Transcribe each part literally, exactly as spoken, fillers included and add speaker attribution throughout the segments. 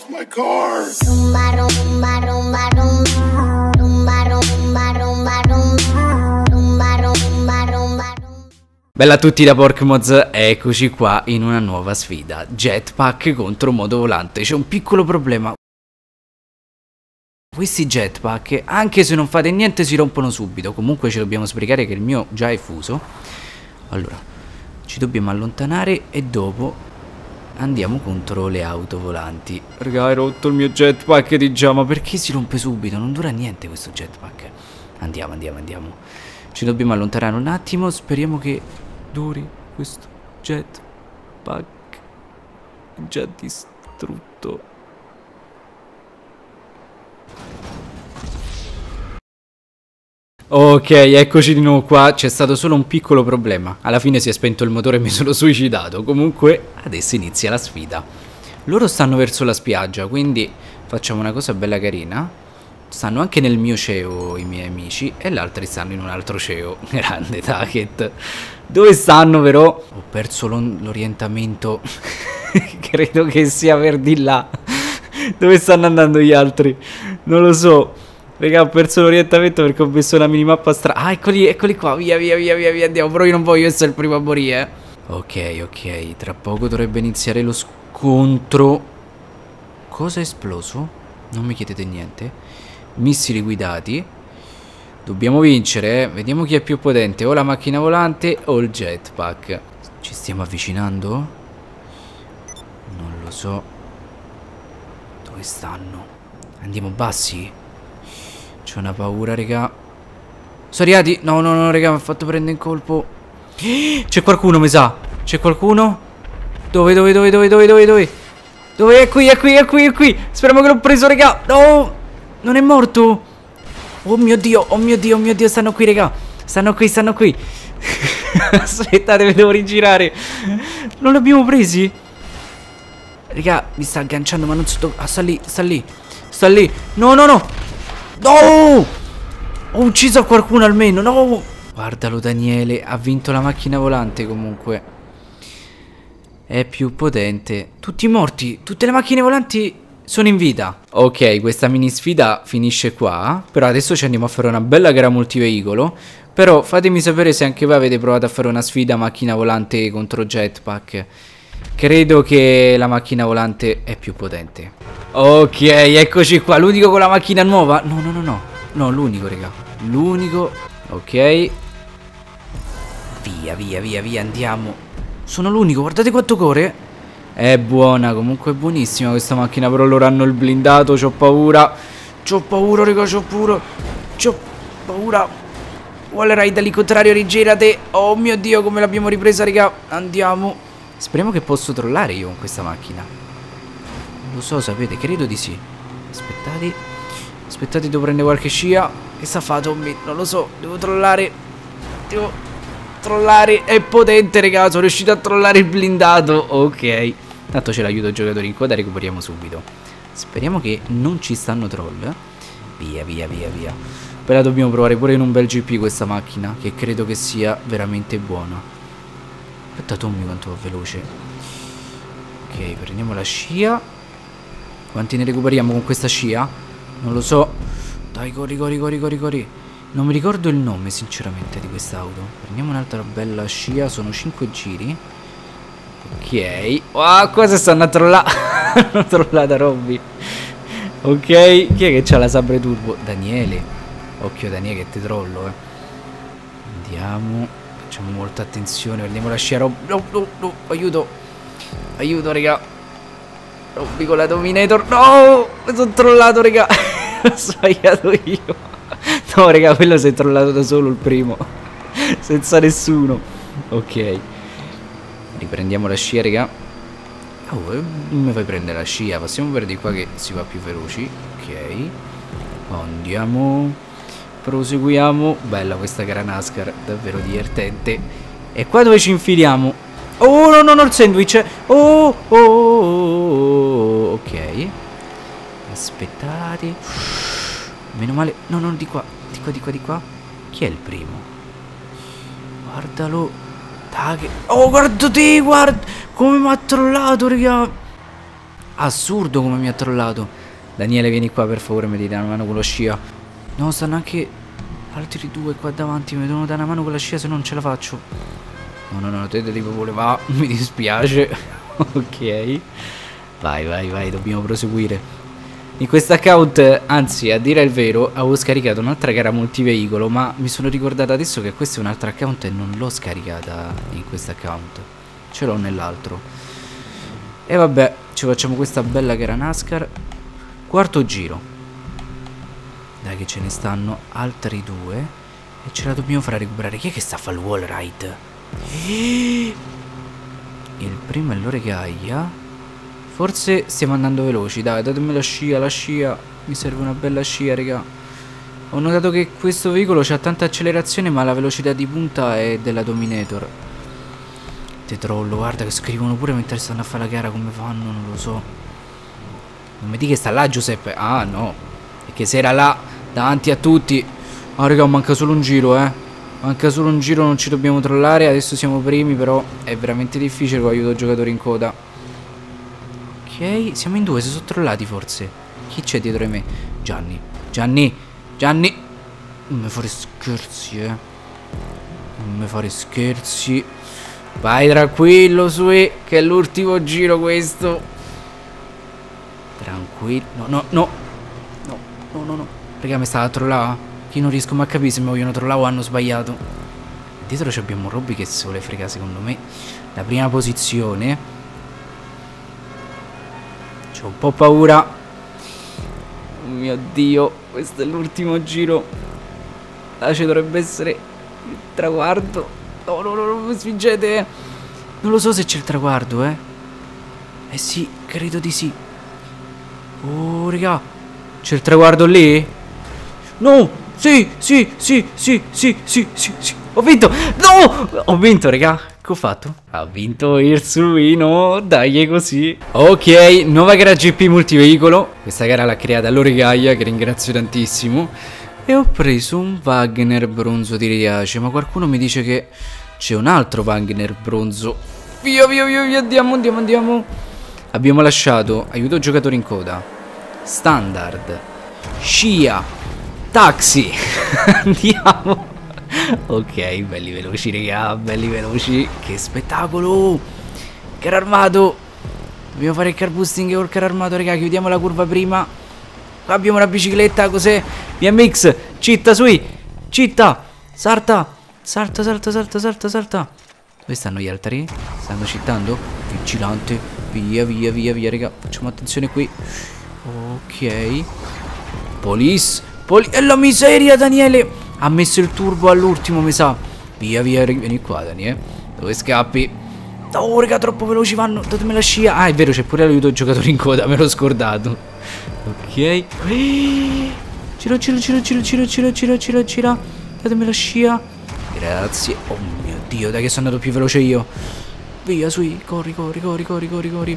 Speaker 1: my car.
Speaker 2: Rumba, rumba, rumba, rumba. Rumba, rumba, rumba, rumba. Rumba, rumba, rumba.
Speaker 3: Bella a tutti da Porkmoz, eccoci qua in una nuova sfida. Jetpack contro motovolante. C'è un piccolo problema. Questi jetpack, anche se non fate niente, si rompono subito. Comunque ci dobbiamo sbrigare che il mio già è fuso. Allora, ci dobbiamo allontanare e dopo andiamo contro le auto volanti. Raga, hai rotto il mio jetpack di già, ma perché si rompe subito? Non dura niente questo jetpack. Andiamo, andiamo, andiamo. Ci dobbiamo allontanare un attimo, speriamo che duri questo jetpack già distrutto. Ok, eccoci di nuovo qua. C'è stato solo un piccolo problema. Alla fine si è spento il motore e mi sono suicidato. Comunque adesso inizia la sfida. Loro stanno verso la spiaggia, quindi facciamo una cosa bella carina. Stanno anche nel mio C E O i miei amici e gli altri stanno in un altro C E O. Grande Taket. Dove stanno però? Ho perso l'orientamento. Credo che sia per di là. Dove stanno andando gli altri? Non lo so. Raga, ho perso l'orientamento perché ho messo una minimappa strana. Ah, eccoli, eccoli qua. Via, via, via, via, via. Andiamo. Però io non voglio essere il primo a morire. Ok, ok. Tra poco dovrebbe iniziare lo scontro. Cosa è esploso? Non mi chiedete niente. Missili guidati. Dobbiamo vincere, eh. Vediamo chi è più potente. O la macchina volante o il jetpack. Ci stiamo avvicinando? Non lo so. Dove stanno? Andiamo bassi? C'ho una paura, raga. Sono arrivati? No, no, no, raga, mi ha fatto prendere in colpo. C'è qualcuno, mi sa. C'è qualcuno? Dove, dove, dove, dove, dove, dove, dove? Dove? È qui, è qui, è qui, è qui. Speriamo che l'ho preso, raga. No, non è morto. Oh mio Dio, oh mio Dio, oh mio Dio, stanno qui, raga. Stanno qui, stanno qui. Aspettate, mi devo rigirare. Non l'abbiamo presi? Raga, mi sta agganciando, ma non so. Ah, sta lì, sta lì. Sta lì. No, no, no. No! Ho ucciso qualcuno almeno, no! Guardalo Daniele, ha vinto la macchina volante comunque. È più potente. Tutti morti, tutte le macchine volanti sono in vita. Ok, questa mini sfida finisce qua. Però adesso ci andiamo a fare una bella gara multiveicolo. Però fatemi sapere se anche voi avete provato a fare una sfida macchina volante contro jetpack. Credo che la macchina volante è più potente. Ok, eccoci qua. L'unico con la macchina nuova. No, no, no, no. No, l'unico, raga. L'unico. Ok. Via, via, via, via. Andiamo. Sono l'unico. Guardate quanto corre. È buona. Comunque è buonissima questa macchina. Però loro hanno il blindato. C'ho paura. C'ho paura, raga. C'ho paura. C'ho paura. Wall ride all'incontrario. Rigirate. Oh mio Dio, come l'abbiamo ripresa, raga. Andiamo. Speriamo che posso trollare io con questa macchina. Non lo so, sapete, credo di sì. Aspettate. Aspettate, devo prendere qualche scia. Che sta fa Tommy? Non lo so, devo trollare. Devo trollare. È potente, raga. Sono riuscito a trollare il blindato. Ok. Tanto ce l'aiuto il giocatore in coda, recuperiamo subito. Speriamo che non ci stanno troll. Via, via, via, via. Poi la dobbiamo provare pure in un bel G P questa macchina, che credo che sia veramente buona. Aspetta Tommy quanto va veloce. Ok, prendiamo la scia. Quanti ne recuperiamo con questa scia? Non lo so. Dai, corri, corri, corri, corri, corri. Non mi ricordo il nome sinceramente di quest'auto. Prendiamo un'altra bella scia. Sono cinque giri. Ok. Wow, qua si stanno a trollare. Hanno trollata Robby. Ok. Chi è che c'ha la Sabre Turbo? Daniele. Occhio Daniele che ti trollo, eh. Andiamo. Facciamo molta attenzione, prendiamo la scia. No, no, no, aiuto. Aiuto, raga. Robby con la Dominator. No, mi sono trollato, raga. Ho sbagliato io. No, raga, quello si è trollato da solo il primo. Senza nessuno. Ok. Riprendiamo la scia, raga. Oh, non mi fai prendere la scia. Passiamo per di qua che si va più veloci. Ok. Andiamo. Proseguiamo. Bella questa gara NASCAR, davvero divertente. E qua dove ci infiliamo? Oh no no no, il sandwich. Oh oh, oh, oh, oh. Ok. Aspettate. Meno male. No no, di qua. Di qua, di qua, di qua. Chi è il primo? Guardalo. Dai. Oh guarda te, guarda come mi ha trollato, raga. Assurdo come mi ha trollato. Daniele, vieni qua per favore, mi devi dare una mano con la scia. No, stanno anche altri due qua davanti. Mi devono dare una mano con la scia, se no non ce la faccio. No, no, no, te devi proprio va. Mi dispiace. Ok. Vai, vai, vai, dobbiamo proseguire. In questo account, anzi, a dire il vero, avevo scaricato un'altra gara multiveicolo, ma mi sono ricordato adesso che questo è un altro account e non l'ho scaricata in questo account. Ce l'ho nell'altro. E vabbè, ci facciamo questa bella gara NASCAR. Quarto giro. Dai che ce ne stanno altri due e ce la dobbiamo fare recuperare. Chi è che sta a fare il wall ride? Il primo è l'Oregaia. Forse stiamo andando veloci. Dai, datemi la scia, la scia. Mi serve una bella scia, raga. Ho notato che questo veicolo ha tanta accelerazione, ma la velocità di punta è della Dominator. Te trollo, guarda che scrivono pure mentre stanno a fare la gara. Come fanno? Non lo so. Non mi dica che sta là Giuseppe. Ah no, perché se era là davanti a tutti. Ah raga, manca solo un giro, eh. Manca solo un giro, non ci dobbiamo trollare. Adesso siamo primi, però è veramente difficile con aiuto giocatori in coda. Ok, siamo in due, si sono trollati forse. Chi c'è dietro di me? Gianni, Gianni, Gianni. Non mi fare scherzi, eh. Non mi fare scherzi. Vai tranquillo, Sui, che è l'ultimo giro questo. Tranquillo. No, no, no. No, no, no, no. Raga, mi stava a trollare. Chi non riesco mai a capire se mi vogliono trollare o hanno sbagliato. Dietro abbiamo Robby che se vuole fregare secondo me la prima posizione. C'ho un po' paura. Oh mio Dio, questo è l'ultimo giro. Là ci dovrebbe essere il traguardo. No, no, no, non mi spingete, eh. Non lo so se c'è il traguardo, eh. Eh sì, credo di sì. Oh, raga, c'è il traguardo lì? No, sì, sì, sì, sì, sì, sì, sì, sì. Ho vinto, no, ho vinto, raga. Che ho fatto? Ha vinto il Suino, dai, è così. Ok, nuova gara G P multiveicolo. Questa gara l'ha creata l'Oregaia, che ringrazio tantissimo. E ho preso un Wagner bronzo di Riace. Ma qualcuno mi dice che c'è un altro Wagner bronzo. Via, via, via, via, andiamo, andiamo, andiamo. Abbiamo lasciato aiuto giocatori in coda, standard, scia, taxi. Andiamo. Ok, belli veloci, raga, belli veloci. Che spettacolo. Carro armato. Dobbiamo fare il car boosting col carro armato, raga. Chiudiamo la curva prima. Qua abbiamo la bicicletta, cos'è? B M X, citta, sui. Citta, salta. Salta, salta, salta, salta, salta. Dove stanno gli altri? Stanno cittando? Vigilante. Via, via, via, via, raga. Facciamo attenzione qui. Ok. Police. Poli e la miseria, Daniele. Ha messo il turbo all'ultimo, mi sa. Via, via, vieni qua, Daniele. Dove scappi? Oh, raga, troppo veloci vanno. Datemi la scia. Ah, è vero, c'è pure l'aiuto giocatori in coda. Me l'ho scordato. Ok. Gira, gira, gira, gira, gira, gira, gira, gira, gira. Datemi la scia. Grazie. Oh mio Dio, dai che sono andato più veloce io. Via, sui. Corri, corri, corri, corri, corri, corri.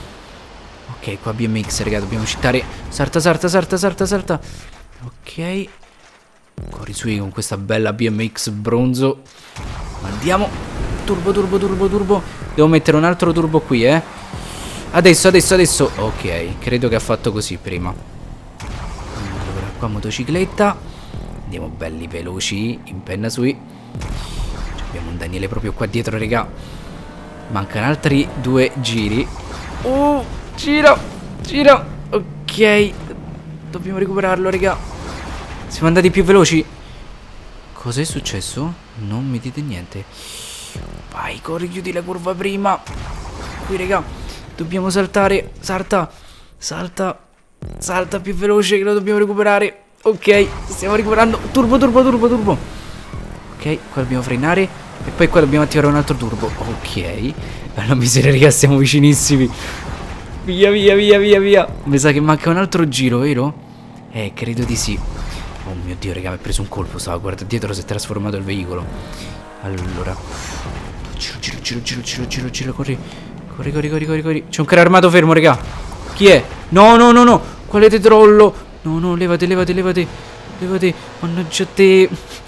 Speaker 3: Ok, qua B M X, raga, dobbiamo cittare. Salta, salta, salta, salta, salta. Ok. Corri sui con questa bella B M X bronzo. Andiamo. Turbo, turbo, turbo, turbo. Devo mettere un altro turbo qui, eh. Adesso, adesso, adesso. Ok, credo che ha fatto così prima. Allora, qua motocicletta. Andiamo belli veloci. In penna sui. Abbiamo un Daniele proprio qua dietro, raga. Mancano altri due giri. Oh, gira, gira. Ok. Dobbiamo recuperarlo, raga. Siamo andati più veloci. Cos'è successo? Non mi dite niente. Vai, corri, chiudi la curva prima. Qui, raga. Dobbiamo saltare. Salta. Salta. Salta più veloce che lo dobbiamo recuperare. Ok, stiamo recuperando. Turbo, turbo, turbo, turbo. Ok, qua dobbiamo frenare. E poi qua dobbiamo attivare un altro turbo. Ok. Bella miseria, raga, siamo vicinissimi. Via, via, via, via, via. Mi sa che manca un altro giro, vero? Eh, credo di sì. Oh mio Dio, raga, mi ha preso un colpo. Stava, guarda, dietro si è trasformato il veicolo. Allora. Giro, giro, giro, giro, giro, giro, giro, corri. Corri, corri, corri, corri, corri. C'è un carro armato fermo, raga. Chi è? No, no, no, no. Quale te trollo? No, no, levate, levate, levate. Levate. Mannaggia te.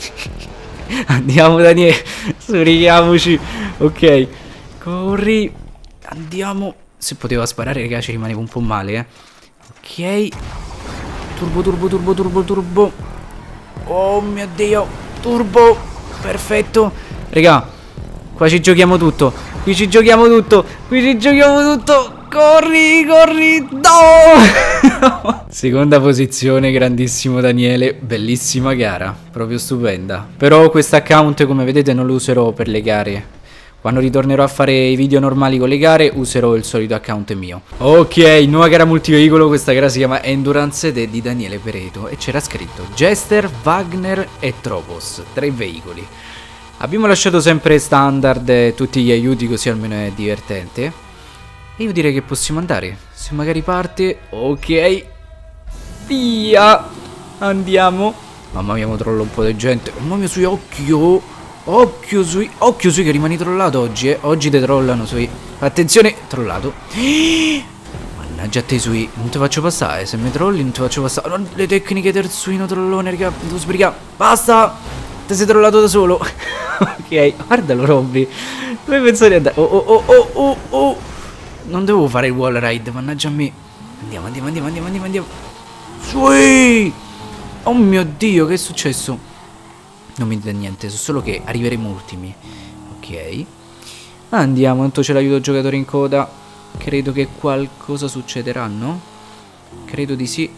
Speaker 3: Andiamo, Daniele. Sorichiamoci. Ok. Corri. Andiamo. se poteva sparare, raga, ci rimaneva un po' male, eh. Ok. Turbo, turbo, turbo, turbo, turbo. Oh mio Dio. Turbo. Perfetto. Raga, qua ci giochiamo tutto. Qui ci giochiamo tutto. Qui ci giochiamo tutto. Corri, corri. No. Seconda posizione, grandissimo Daniele. Bellissima gara, proprio stupenda. Però questo account, come vedete, non lo userò per le gare. Quando ritornerò a fare i video normali con le gare, userò il solito account mio. Ok, nuova gara multiveicolo. Questa gara si chiama Endurance ed è di Daniele Pereto e c'era scritto Jester, Wagner e Tropos. Tre veicoli. Abbiamo lasciato sempre standard e tutti gli aiuti, così almeno è divertente. E io direi che possiamo andare. Se magari parte. Ok. Via. Andiamo. Mamma mia, mi trollo un po' di gente. Mamma mia, sui occhio. Occhio sui. Occhio sui che rimani trollato oggi, eh. Oggi te trollano sui. Attenzione. Trollato. Mannaggia a te sui. Non ti faccio passare. Se mi trolli non ti faccio passare. No, le tecniche del suino trollone, raga. Devo sbrigare. Basta. Ti sei trollato da solo. Ok. Guardalo Robby. Dove penso di andare? Oh oh oh oh oh oh. Non devo fare il wall ride. Mannaggia a me. Andiamo andiamo andiamo andiamo andiamo andiamo. Sui. Oh mio Dio, che è successo? Non mi dite niente, so solo che arriveremo ultimi. Ok. Andiamo, tanto c'è l'aiuto giocatore in coda. Credo che qualcosa succederà, no? Credo di sì.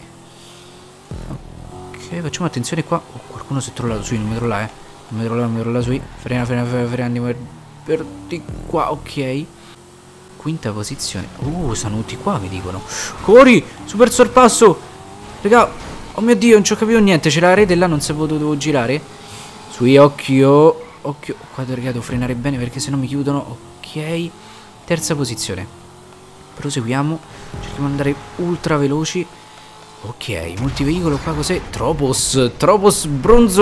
Speaker 3: Ok, facciamo attenzione qua. Oh, qualcuno si è trollato sui, non mi trolla, eh. Non mi trolla, non mi trolla sui. Frena, frena, frena, frena, andiamo per, per di qua, ok. Quinta posizione. Uh, sono tutti qua, mi dicono. Corri, super sorpasso. Raga, oh mio Dio, non ci ho capito niente. C'era la rete là, non si è potuto girare. Sui, occhio. Occhio. Qua devo frenare bene perché sennò mi chiudono. Ok. Terza posizione. Proseguiamo. Cerchiamo di andare ultra veloci. Ok. Multiveicolo qua cos'è? Tropos. Tropos bronzo.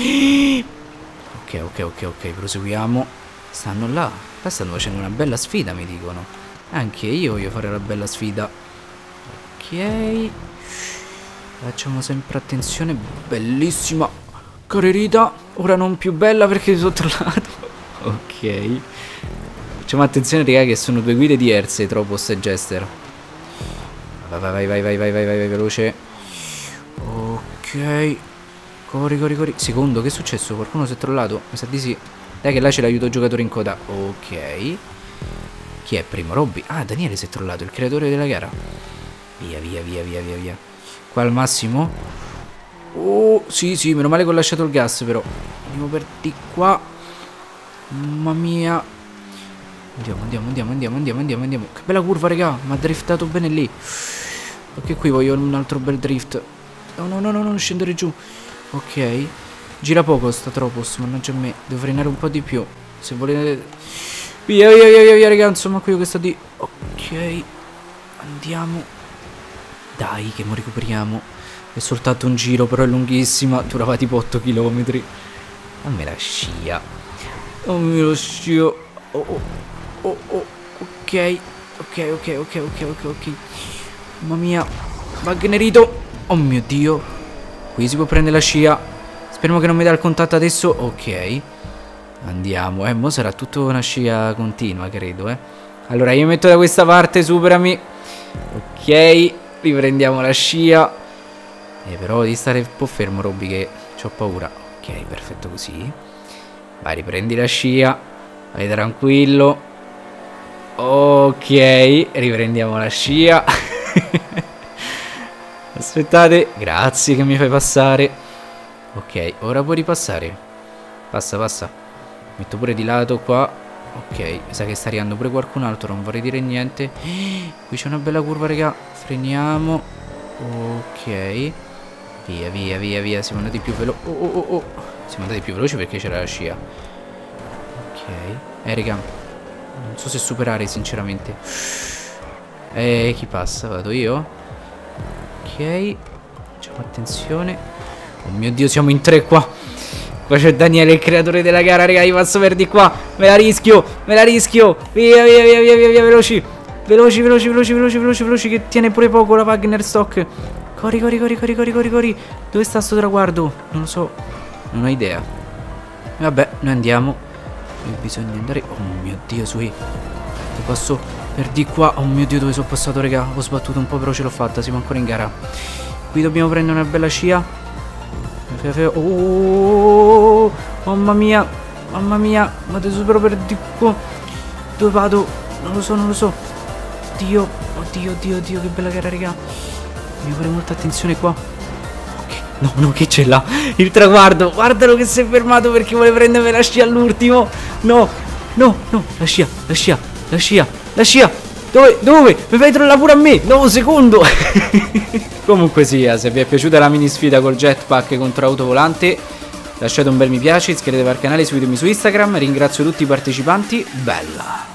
Speaker 3: Ok, ok, ok, ok. Proseguiamo. Stanno là. Qua stanno facendo una bella sfida, mi dicono. Anche io voglio fare una bella sfida. Ok. Facciamo sempre attenzione. Bellissima carrerita. Ora non più bella perché sono trollato. Ok. Facciamo attenzione, raga, che sono due guide diverse, Tropos e Jester. Vai, vai, vai, vai, vai, vai, vai, vai, veloce. Ok. Corri, corri, corri. Secondo, che è successo? Qualcuno si è trollato? Mi sa di sì. Dai che là c'è l'aiuto giocatore in coda. Ok. Chi è primo? Robby. Ah, Daniele si è trollato, il creatore della gara. Via, via, via, via, via, via. Qua al massimo. Oh, sì, sì, meno male che ho lasciato il gas però. Andiamo per di qua. Mamma mia. Andiamo, andiamo, andiamo, andiamo, andiamo, andiamo, andiamo. Che bella curva, raga. Mi ha driftato bene lì. Ok, qui voglio un altro bel drift. No, no, no, no, non scendere giù. Ok. Gira poco sta Tropos, mannaggia a me. Devo frenare un po' di più. Se volete. Via, via, via, via, via, raga. Insomma, qui questa di. Ok. Andiamo. Dai, che mo recuperiamo. È soltanto un giro, però è lunghissima. Durava tipo otto chilometri. Dammi la scia. Dammi la scia. Oh, oh, oh, oh. Ok. Ok, ok, ok, ok, ok, ok. Mamma mia. Wagnerito. Oh mio Dio. Qui si può prendere la scia. Speriamo che non mi dà il contatto adesso. Ok. Andiamo. Eh, mo sarà tutto una scia continua, credo, eh. Allora, io metto da questa parte, superami. Ok. Riprendiamo la scia. Eh, però devi stare un po' fermo, Robby, che ho paura. Ok, perfetto così. Vai, riprendi la scia. Vai tranquillo. Ok, riprendiamo la scia. Aspettate. Grazie che mi fai passare. Ok, ora puoi ripassare. Passa, passa. Metto pure di lato qua. Ok, mi sa che sta arrivando pure qualcun altro. Non vorrei dire niente. Qui c'è una bella curva, raga. Freniamo. Ok. Via, via, via, via. Siamo andati più veloci. Oh, oh, oh, oh. Siamo andati più veloci perché c'era la scia. Ok. Eh, raga. Non so se superare, sinceramente. Eh, chi passa? Vado io? Ok. Facciamo attenzione. Oh mio Dio, siamo in tre qua. Qua c'è Daniele, il creatore della gara, raga. Io passo per di qua. Me la rischio, me la rischio. Via, via, via, via, via, via, veloci. Veloci, veloci, veloci, veloci, veloci, veloci. Che tiene pure poco la Wagner stock. Corri, corri, corri, corri, corri, corri, corri. Dove sta sto traguardo? Non lo so. Non ho idea. Vabbè, noi andiamo. Bisogna andare. Oh mio Dio, sui. Ti posso Per di qua. Oh mio Dio, dove sono passato, raga? Ho sbattuto un po', però ce l'ho fatta. Siamo ancora in gara. Qui dobbiamo prendere una bella scia. Oh, mamma mia. Mamma mia. Ma te supero per di qua. Dove vado? Non lo so, non lo so. Dio. Oddio, oddio, oddio. Che bella gara, raga. Devo fare molta attenzione qua. Ok. No, no, che c'è là? Il traguardo. Guardalo che si è fermato perché vuole prendermi la scia all'ultimo. No, no, no. La scia, la scia, la scia, la scia. Dove? Dove? Mi fai trollare pure a me? No, un secondo. Comunque sia, se vi è piaciuta la mini sfida col jetpack contro autovolante, lasciate un bel mi piace, iscrivetevi al canale, seguitemi su Instagram. Ringrazio tutti i partecipanti. Bella.